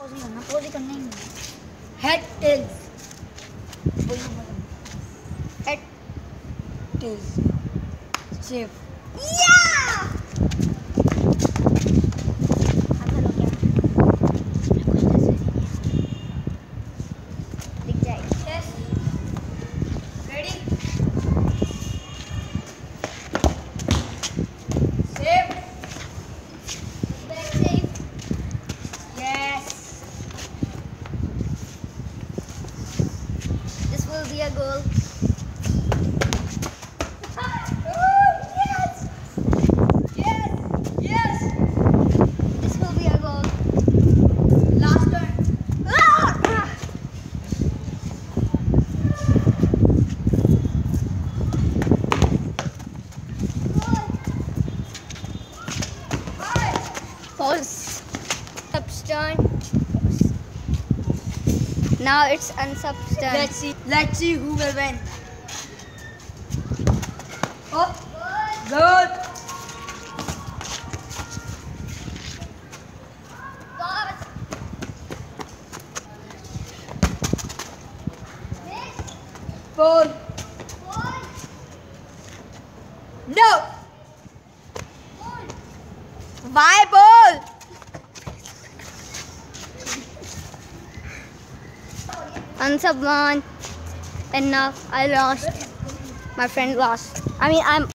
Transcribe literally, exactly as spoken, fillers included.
Pose ही करना, pose ही करना ही नहीं। Head tails, head tails shape. दिख जाएगी। Ready, shape, yes, This will be a goal. yes, yes, yes, This will be a goal. last turn. Pause. Ansub's turn. Now it's Ansub's turn. Let's see, let's see who will win. Oh, good. Ball. No. Why ball? Ansub won. And now I lost. My friend lost. I mean, I'm.